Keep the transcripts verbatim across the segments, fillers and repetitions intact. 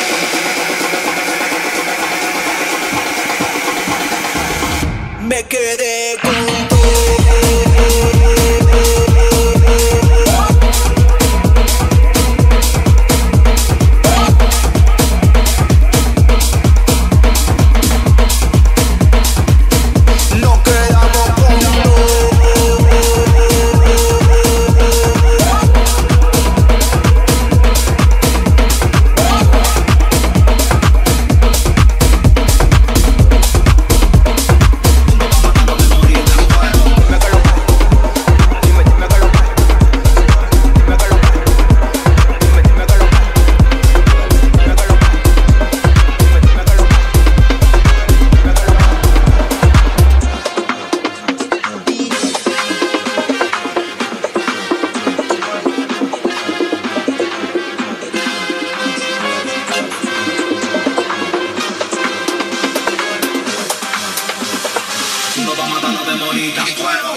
Me quedé con todo. bonita. Fuego.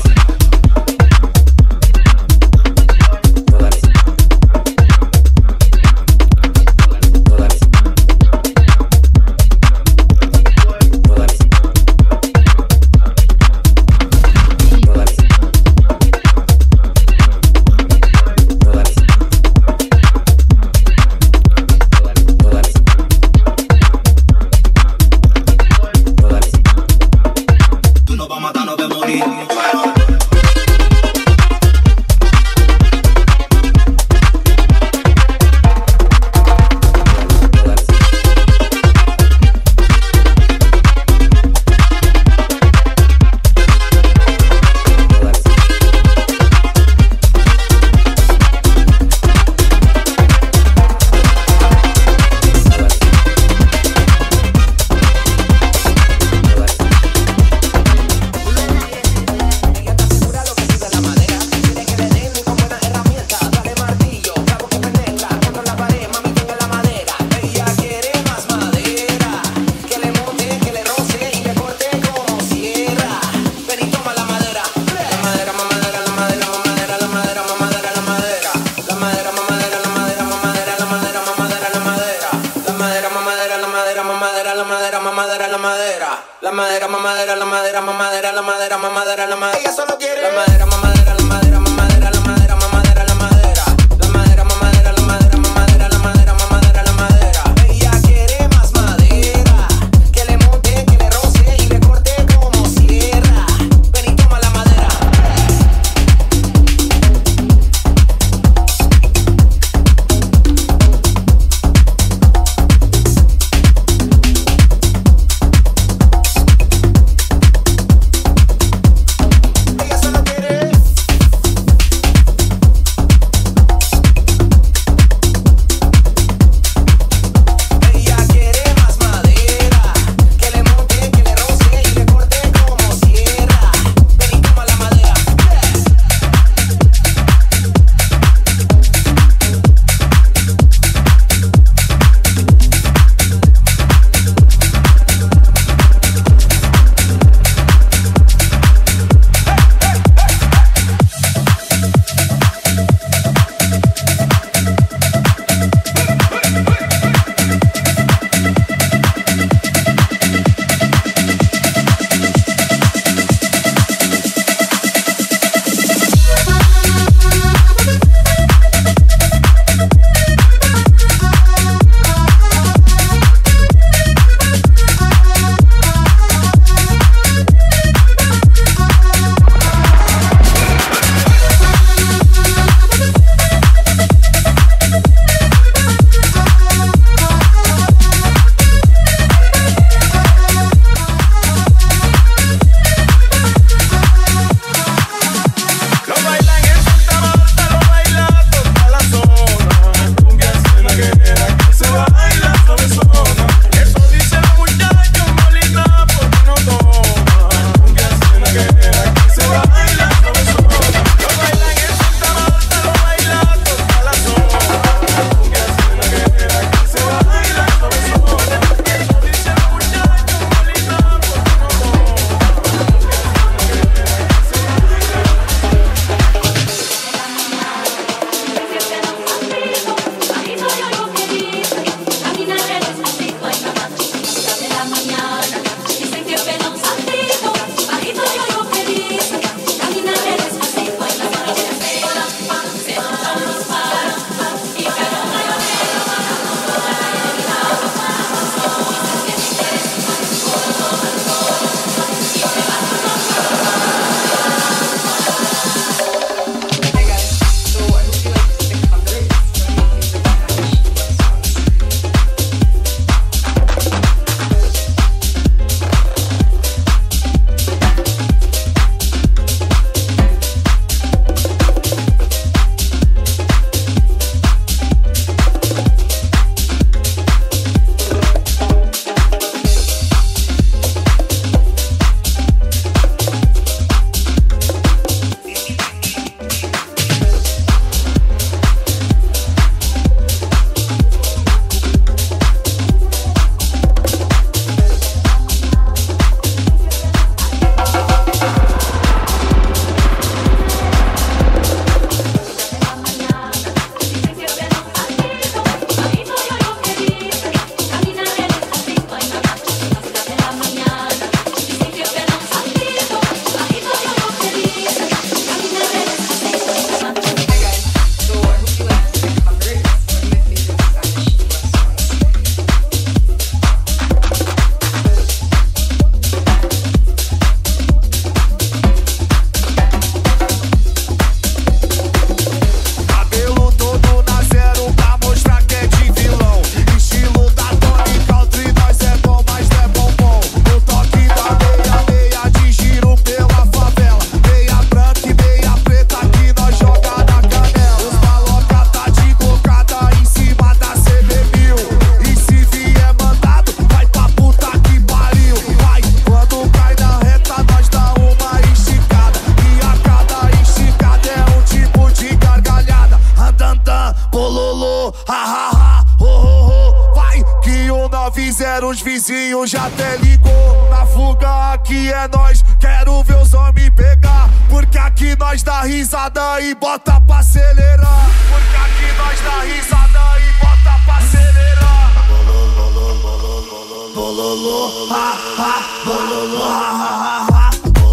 La madera, mamadera, la madera, mamadera, la madera, mamadera, la madera. Ella solo quiere la madera, mamadera, la madera, mamadera, la madera, mamadera, la madera. La madera, mamadera, la madera, mamadera, la madera, mamadera, la madera. Ella quiere más madera, que le monte, que le roce y le corte como sierra. Ven y toma la madera. Ella solo quiere fizeram os vizinhos, já até ligou. Na fuga aqui é nós, quero ver os homens pegar. Porque aqui nós dá risada e bota pra acelerar. Porque aqui nós dá risada e bota pra acelerar. Bololô, bololô, bololô, ha, ha, bololô, ha, ha, ha.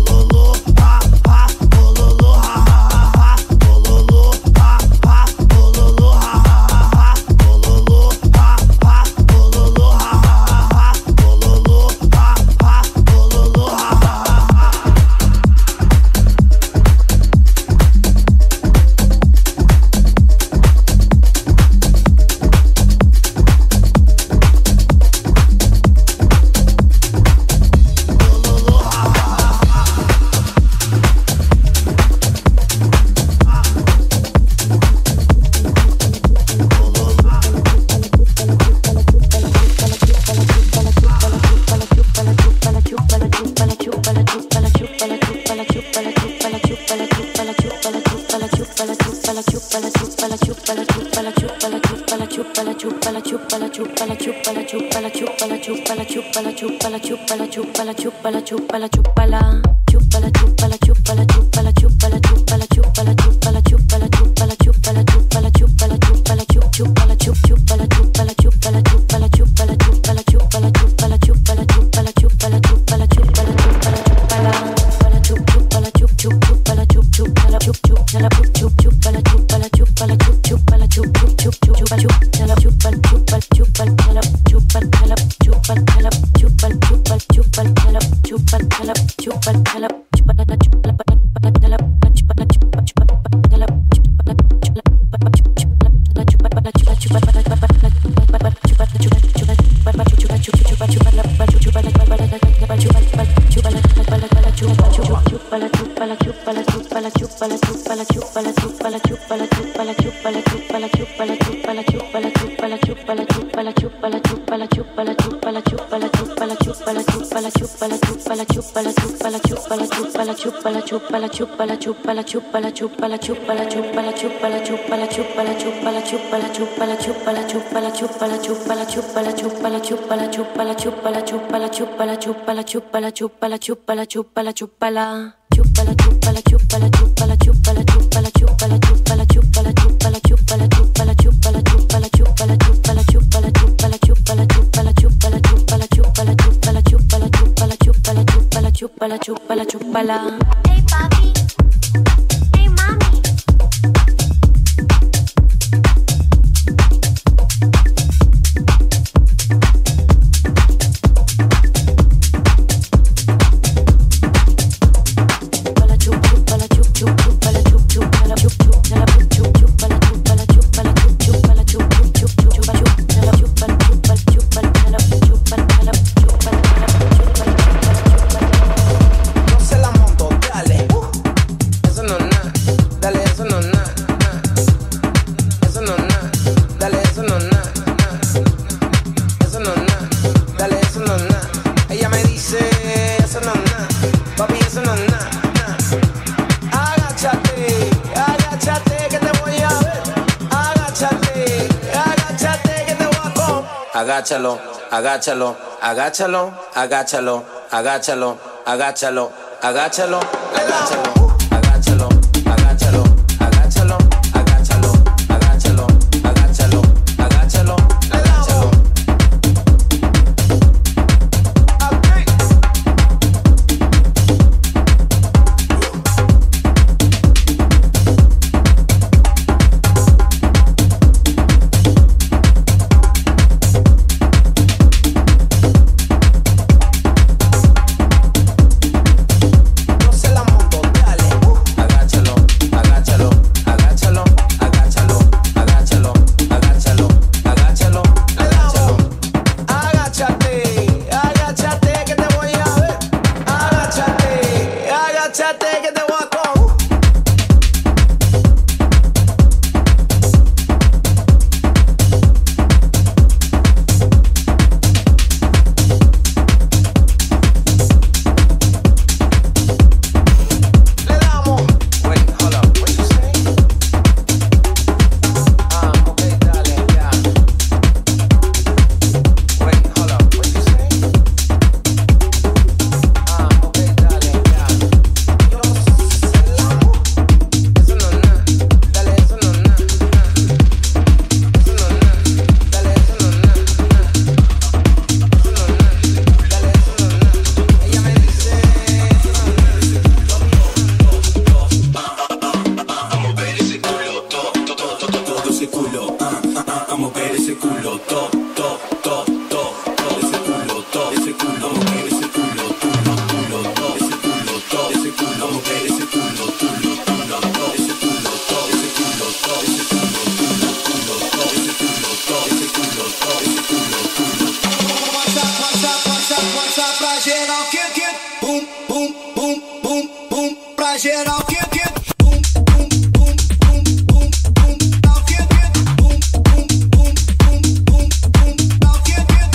Agáchalo, agáchalo, agáchalo, agáchalo, agáchalo, agáchalo, agáchalo, agáchalo. No se la monto, dale. Pra geral que que bum bum bum bum bum pra geral que que bum bum bum bum bum bum pra que que bum bum bum bum bum bum pra que que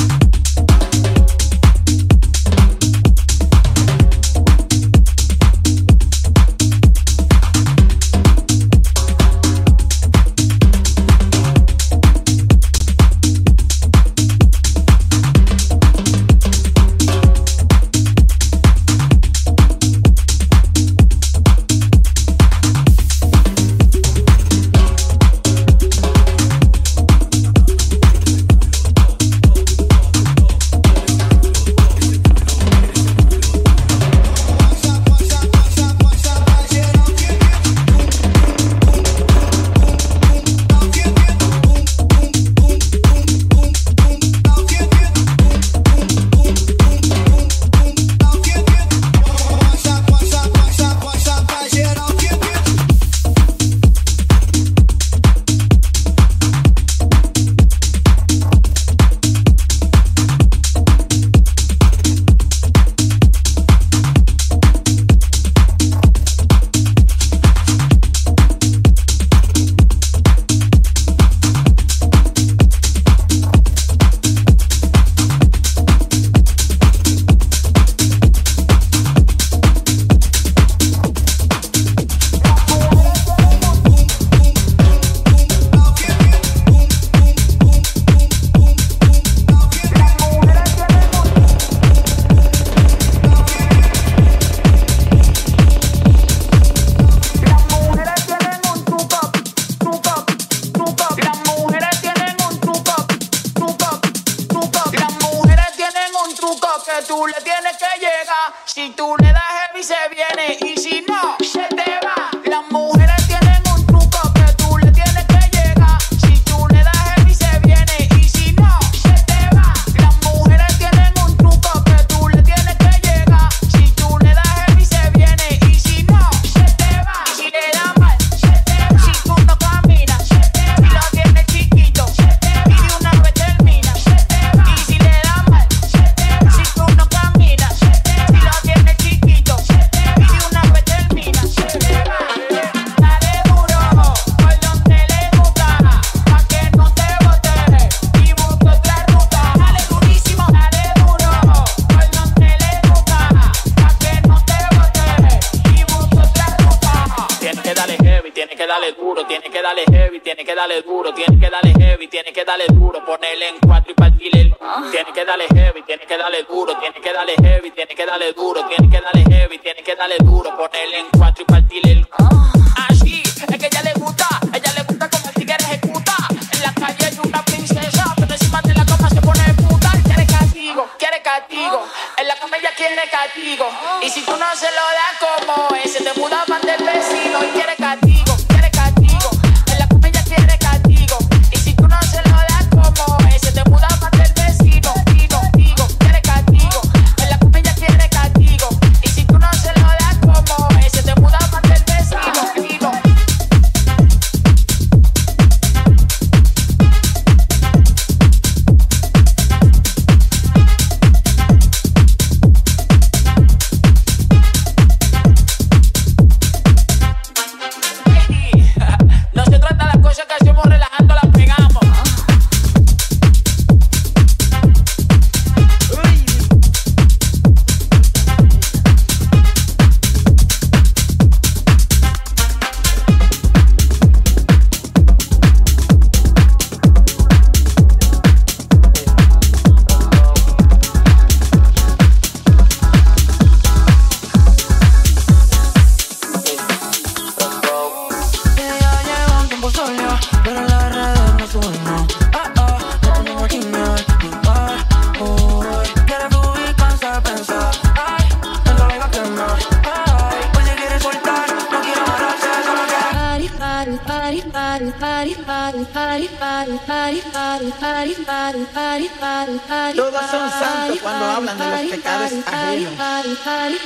Todos son santos cuando hablan de los pecados ajenos. Ay,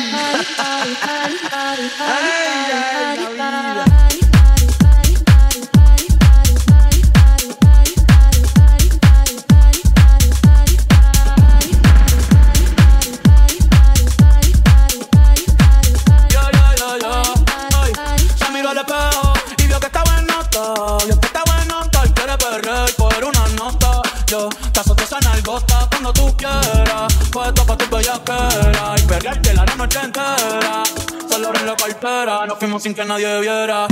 ay, la vida. quiero. Caso de esa nalgota cuando tú quieras. Puesto pa' tu bellaquera y perrearte la noche entera. Solo abrir la cartera, nos fuimos sin que nadie viera.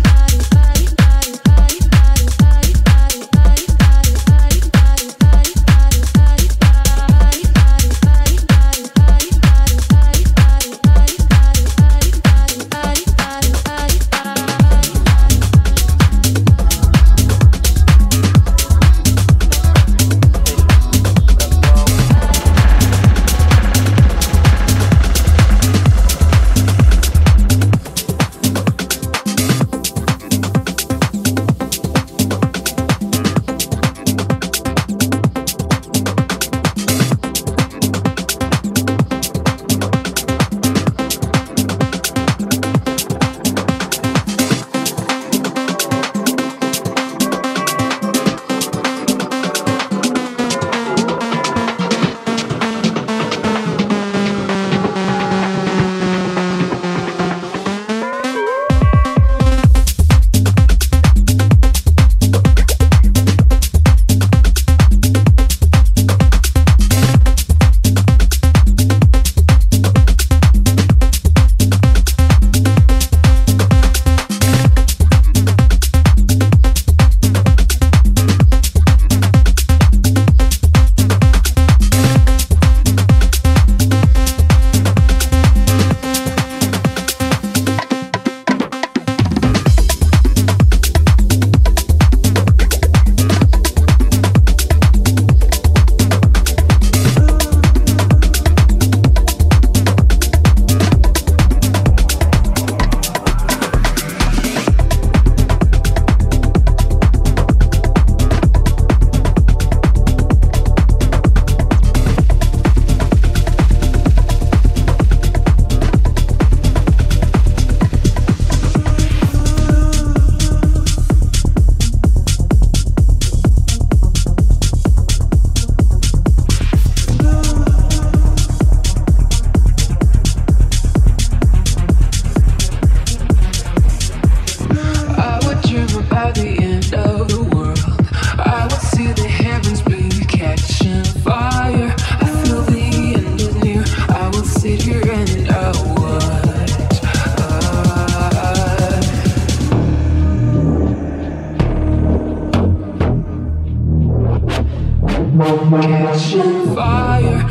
Catching fire.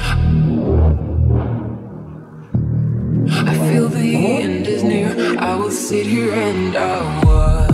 I feel the end is near. I will sit here and I'll watch.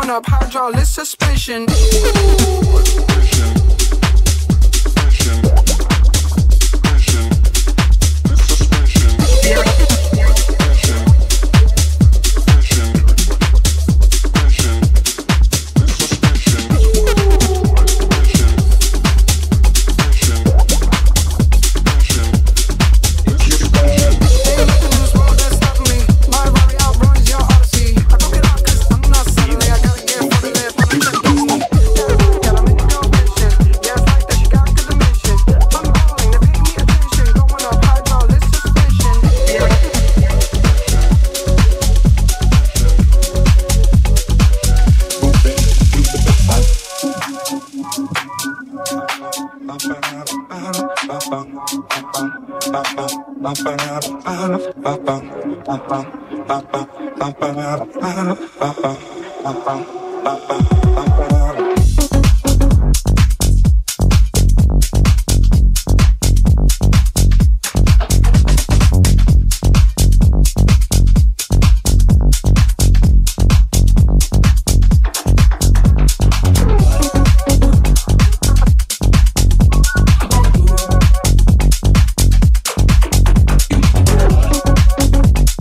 going up hydraulic suspension.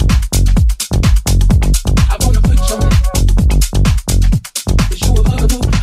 You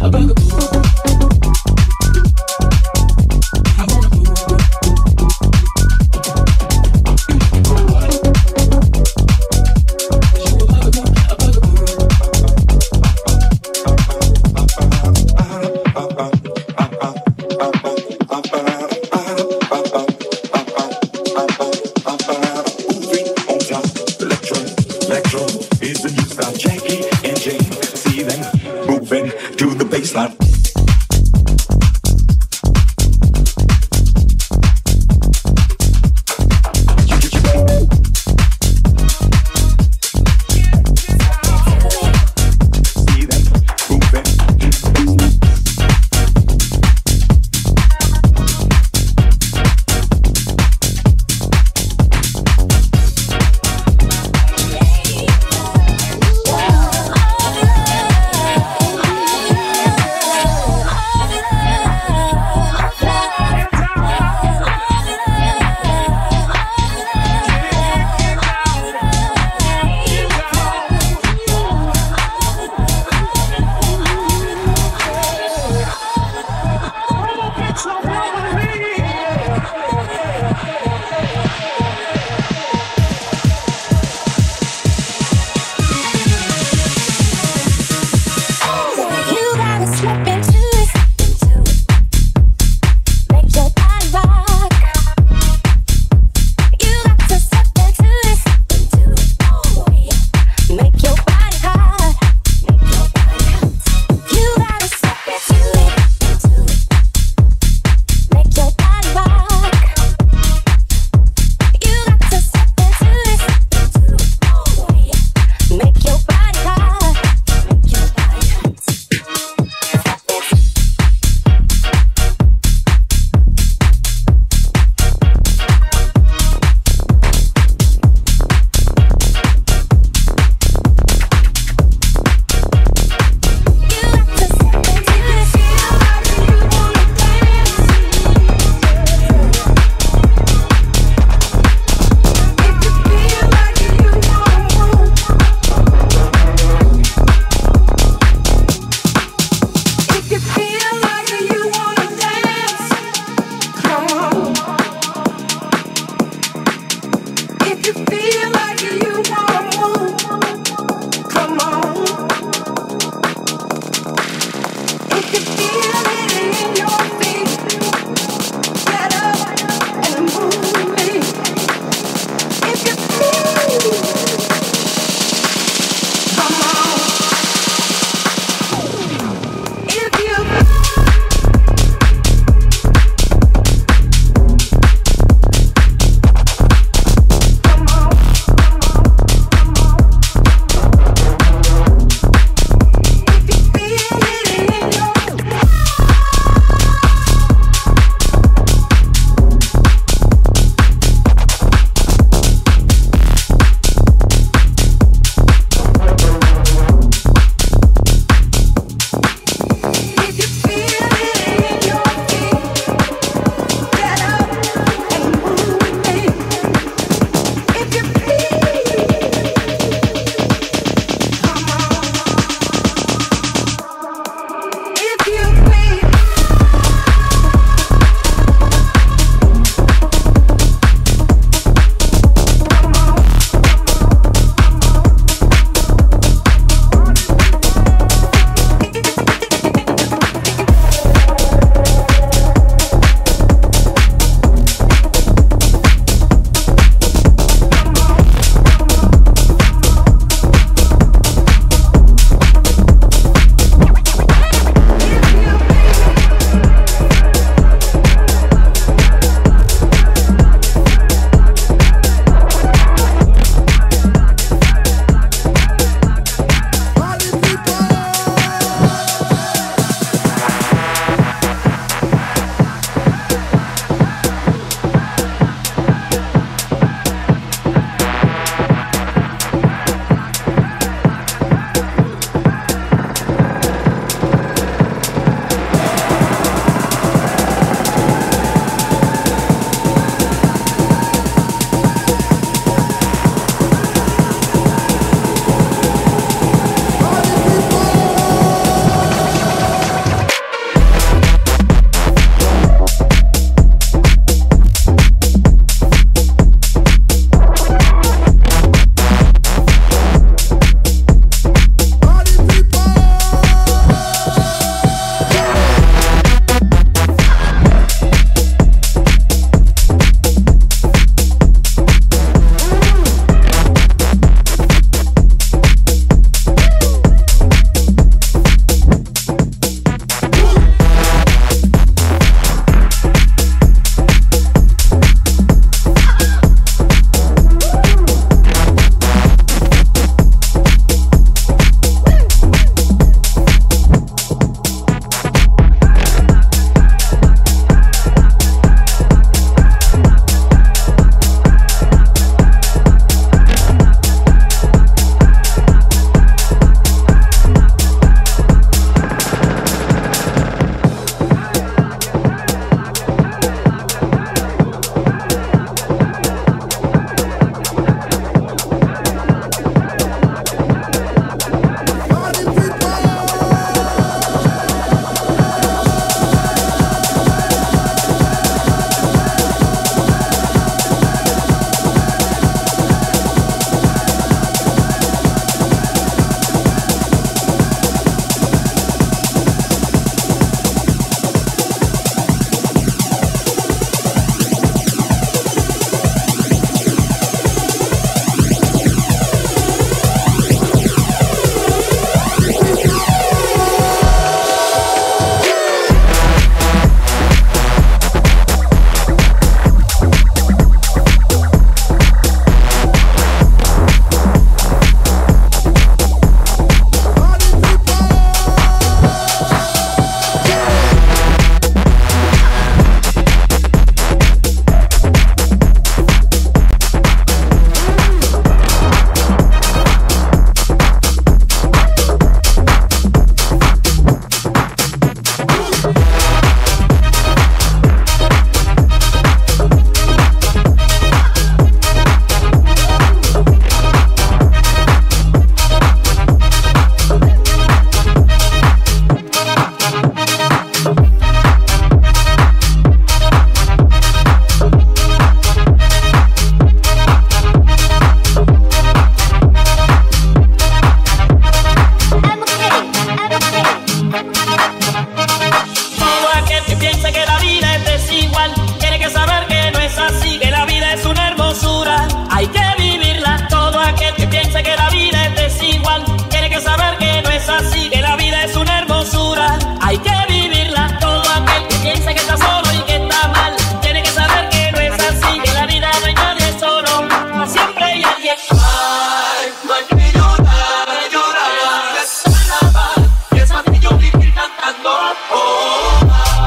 piensa que la vida es desigual tiene que saber que no es así, que la vida es una hermosura, hay que vivirla. Todo aquel que piensa que la vida es desigual tiene que saber que no es así, que la vida es una hermosura, hay que vivirla. Todo aquel que piensa que está solo y que está mal tiene que saber que no es así, que la vida no hay nadie solo, siempre hay alguien. Ay, no hay que llorar, llorar, es una paz, y es más que yo vivir cantando. Oh,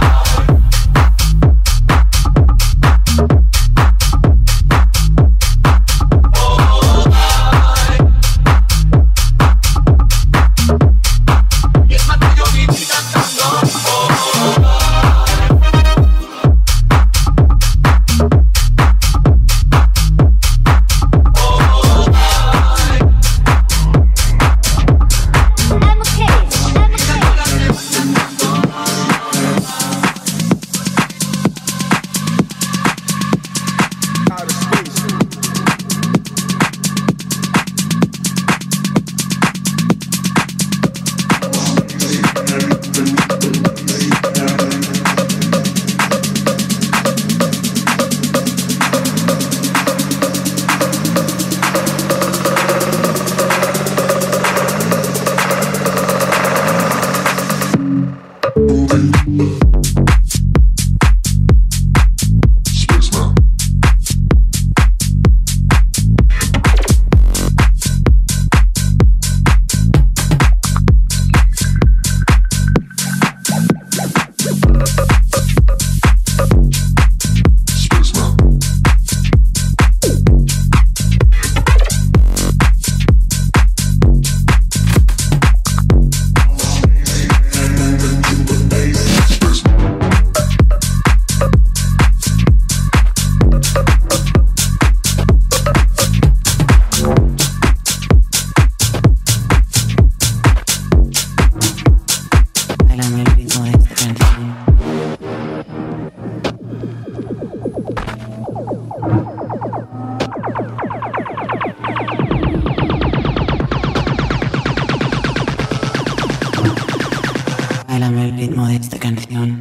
Báilame el ritmo de esta canción.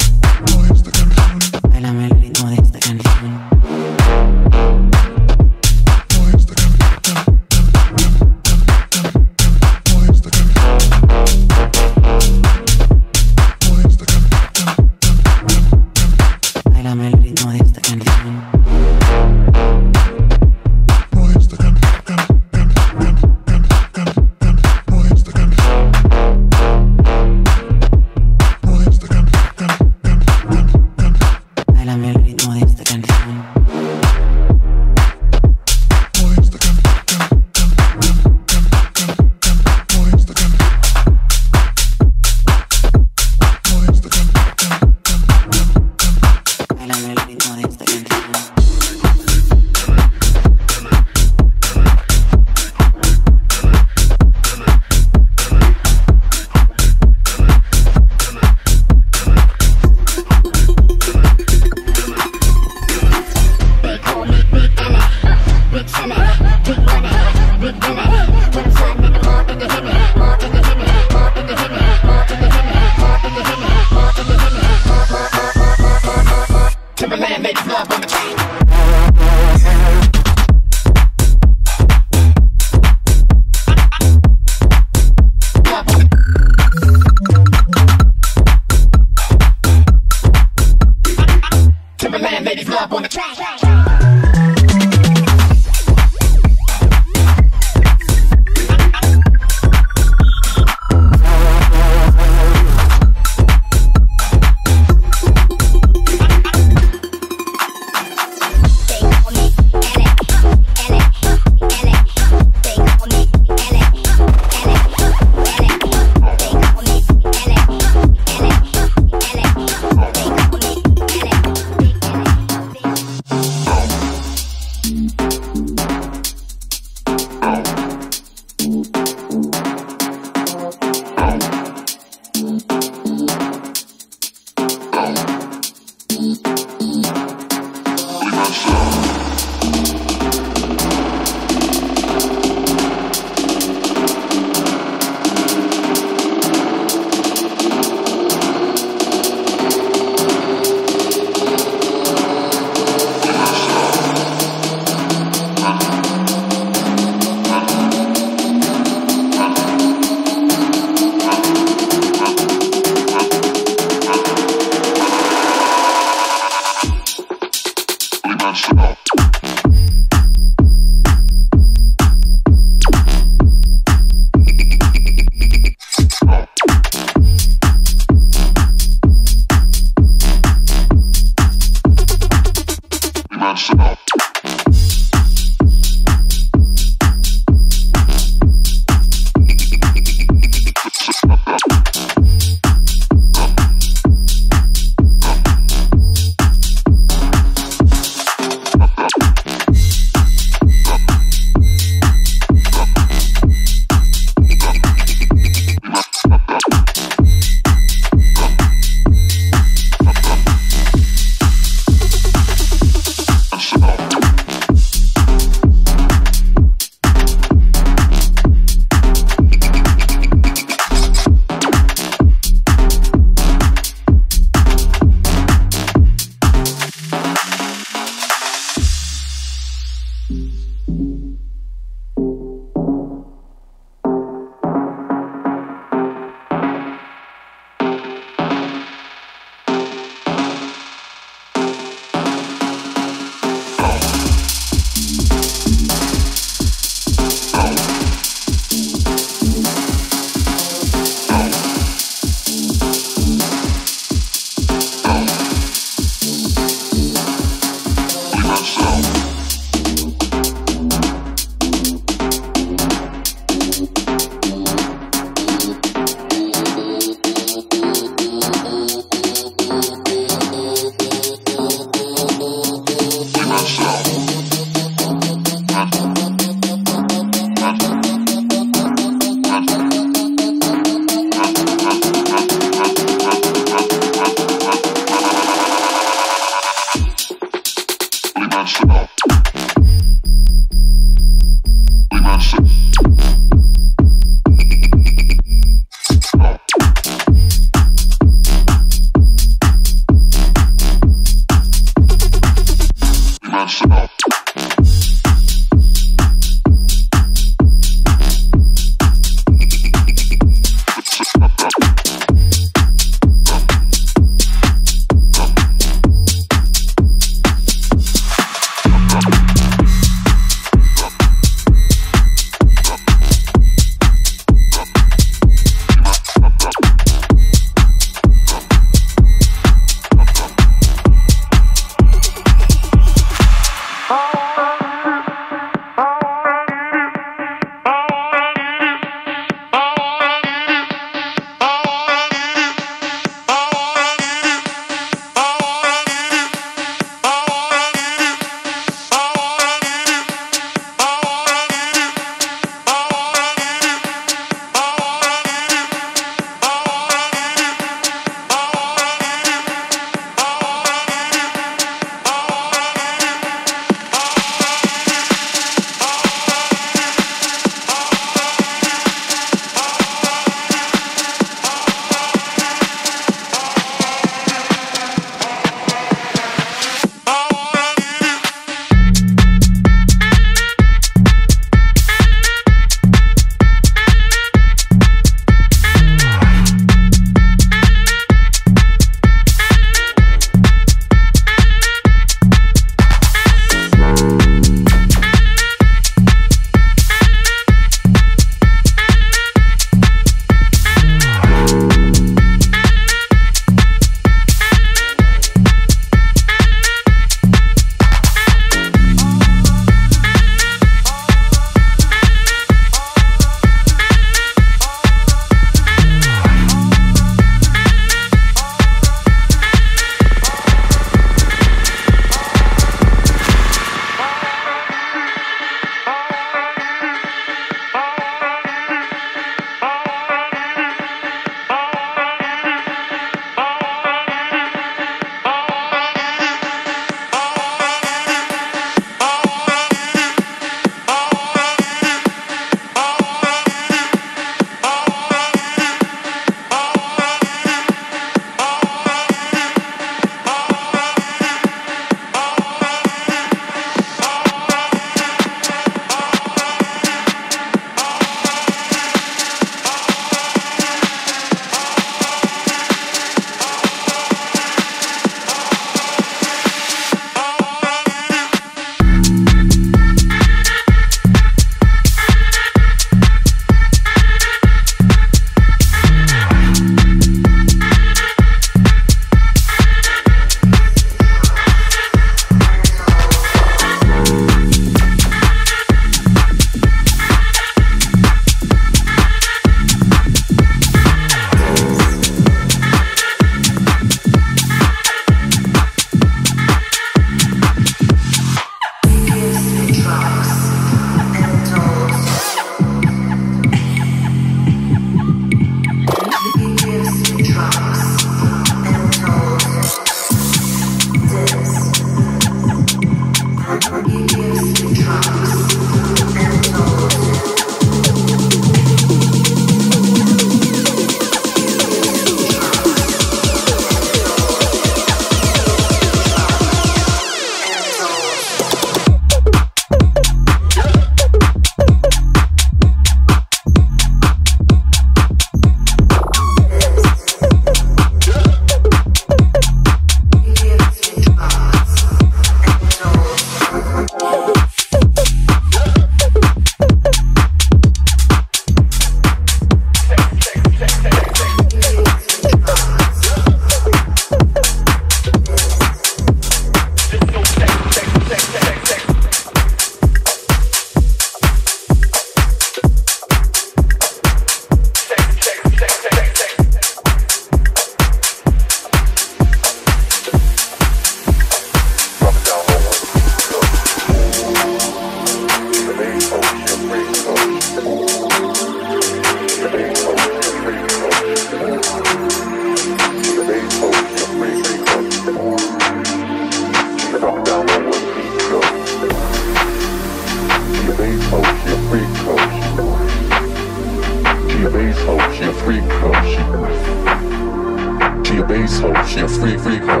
bass hoe, she a freak, freak hoe.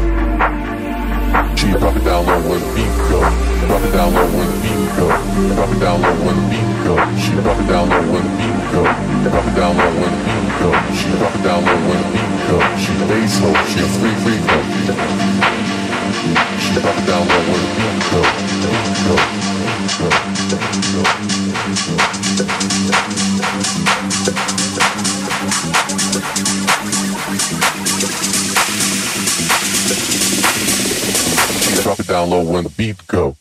She drop it down low when the beat go. Drop it down low when the beat go. Drop it down low when the beat go. She drop it down low when the beat go. Drop it down low when the beat go. She drop it down low when the beat go. She a bass hoe, she a freak, freak hoe. She drop it down low when the beat go. Beat go. Go. Go. Drop it down low when the beat go.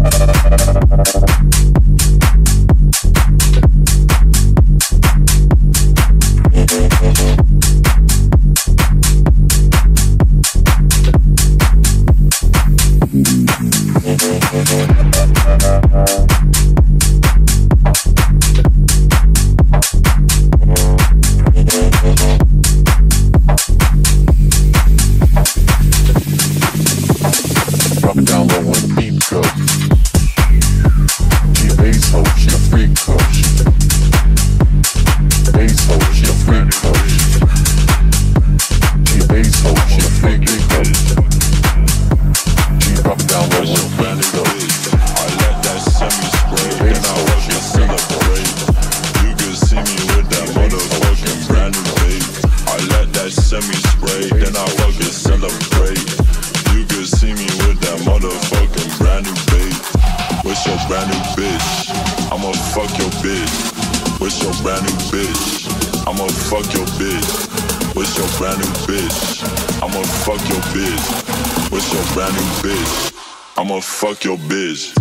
Fuck your bitch.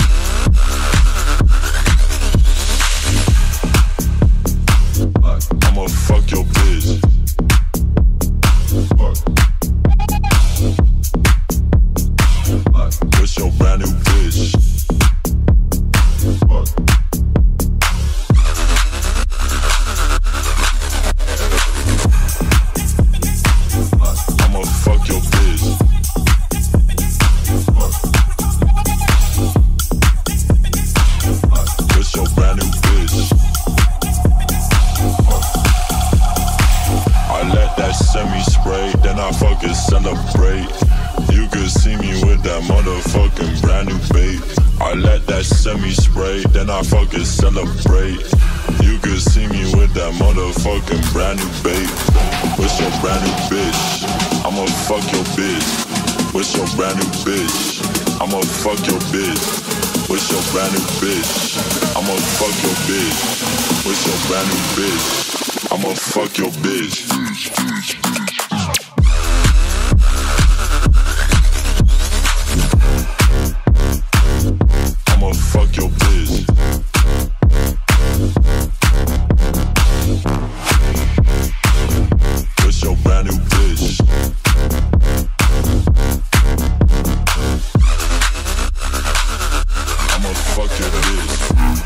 I'ma fuck your bitch. What's your brand new bitch? I'ma fuck your bitch. Fucking celebrate. You could see me with that motherfucking brand new bait. I let that semi spray, then I fucking celebrate. You could see me with that motherfucking brand new bait. What's your brand new bitch? I'ma fuck your bitch. What's your brand new bitch? I'ma fuck your bitch. What's your brand new bitch? I'ma fuck your bitch. What's your brand new bitch? I'ma fuck your bitch. Fuck your bitch. What's your brand new bitch? I'ma fuck your bitch.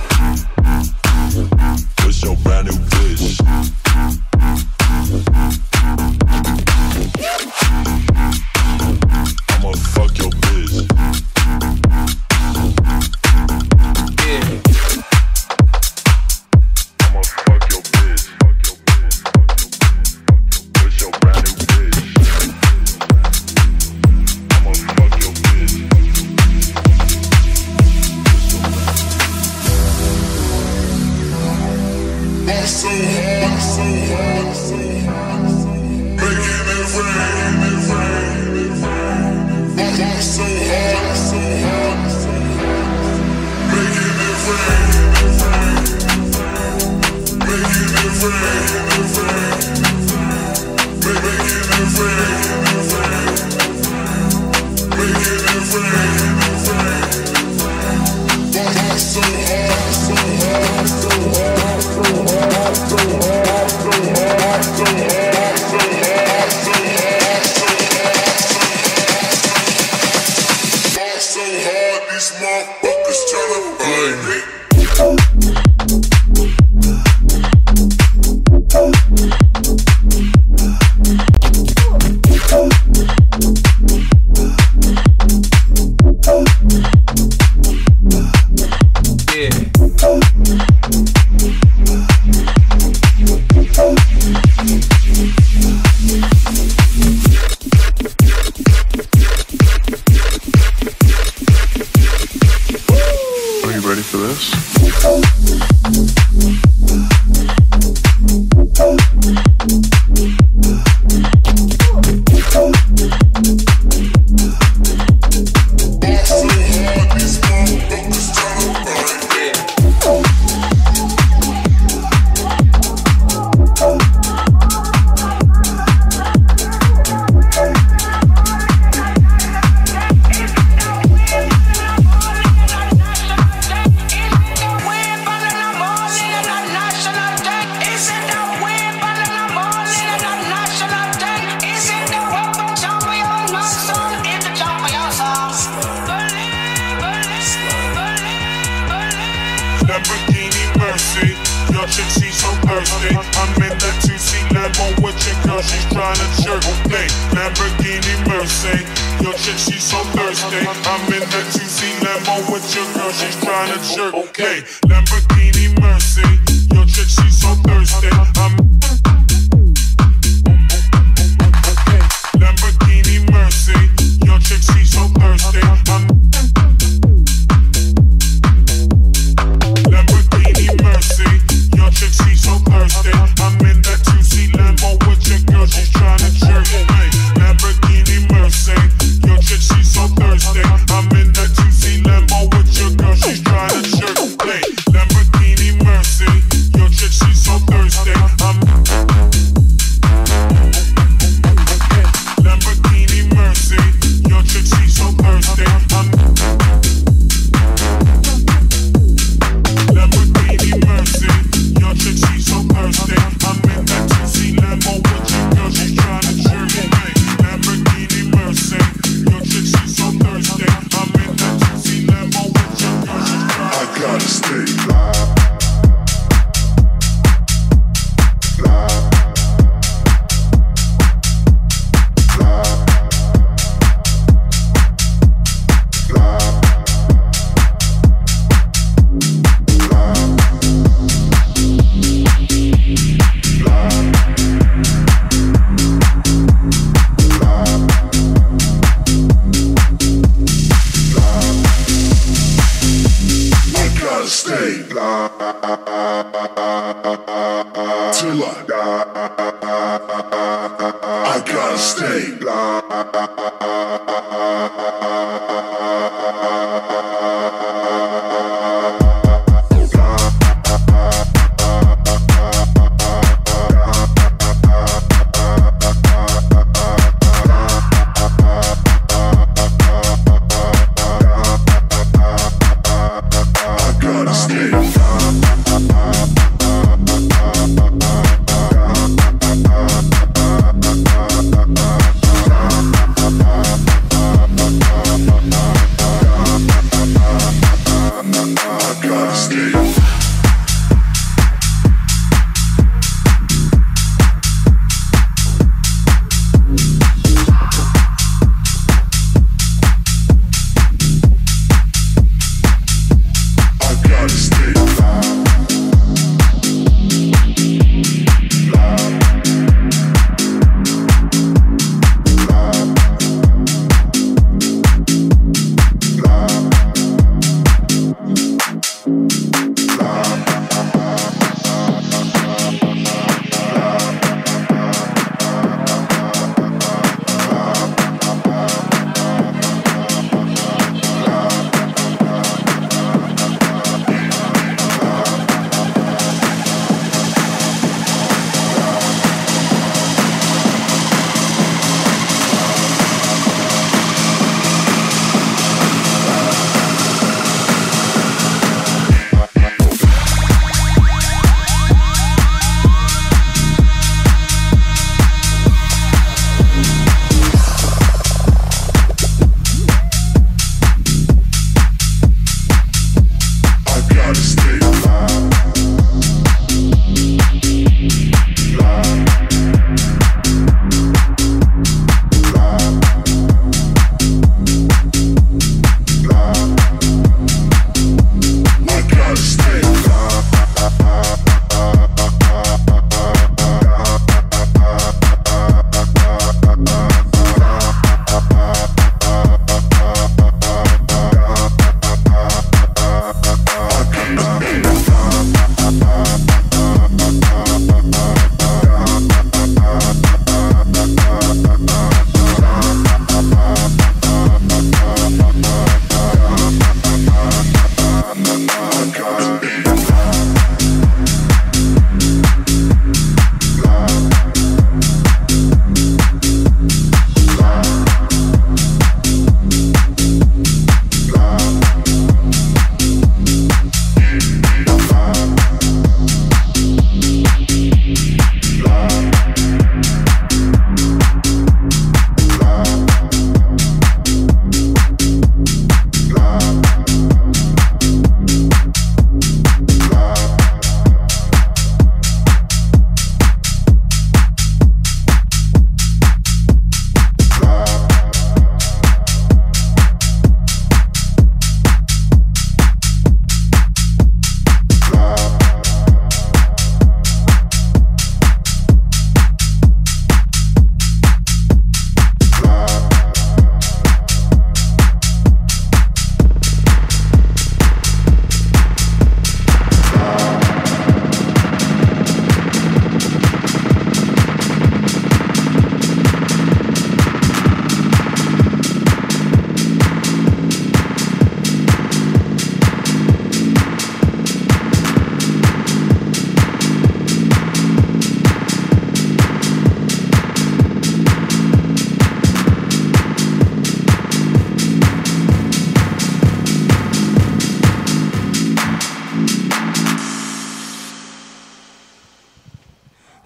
What's your brand new bitch? I'ma fuck your bitch. for this. Lamborghini Mercy, your chick she's so thirsty. I'm in that two seat Lambo with your girl, she's tryna jerk me. Lamborghini Mercy, your chick she's so thirsty. I'm in that two seat Lambo with your girl, she's tryna jerk me. Lamborghini Mercy, your chick she's so thirsty. I'm Lamborghini Mercy, your chick she's so thirsty. I'm Your chick, she's so thirsty. I'm in that two-seat Lambo with your girl, she's tryna jerk me. Lamborghini Mercy. Your chick, she's so thirsty. I'm in that two-seat Lambo with your girl, she's tryna jerk me. Lamborghini Mercy. Your chick, she's so thirsty. I'm Lamborghini Mercy. Your chick, she's so thirsty. I'm Lamborghini Mercy. Your chick, she's so thirsty. I'm in that two-seat Lambo with your girl, she's tryna jerk me. Lamborghini Mercy. Your chick, she's so thirsty. I'm in that two-seat Lambo with your girl, she's tryna. I gotta stay fly. Fly. Fly. Fly. Stay fly till I die. I gotta stay fly.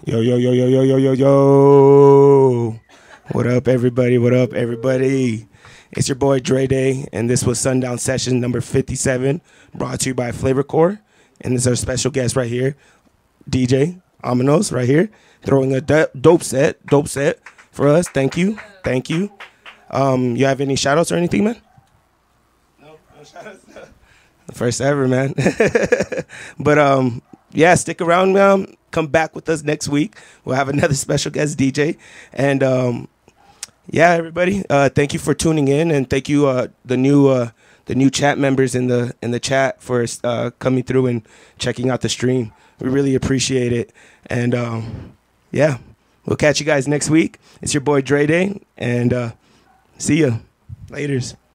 Yo, yo, yo, yo, yo, yo, yo, yo. What up, everybody? What up, everybody? It's your boy Dre Day, and this was Sundown Session number fifty-seven, brought to you by Flavor Core. And this is our special guest right here, D J Amonos, right here, throwing a do- dope set, dope set for us. Thank you. Thank you. Um, you have any shout-outs or anything, man? No, no shout-outs. First ever, man. But, um, yeah, stick around, man. Come back with us next week. We'll have another special guest D J. And, um, yeah, everybody, uh, thank you for tuning in, and thank you, uh, the new uh, the new chat members in the in the chat for uh, coming through and checking out the stream. We really appreciate it. And, um, yeah, we'll catch you guys next week. It's your boy Dre Day, and uh, see ya. Laters.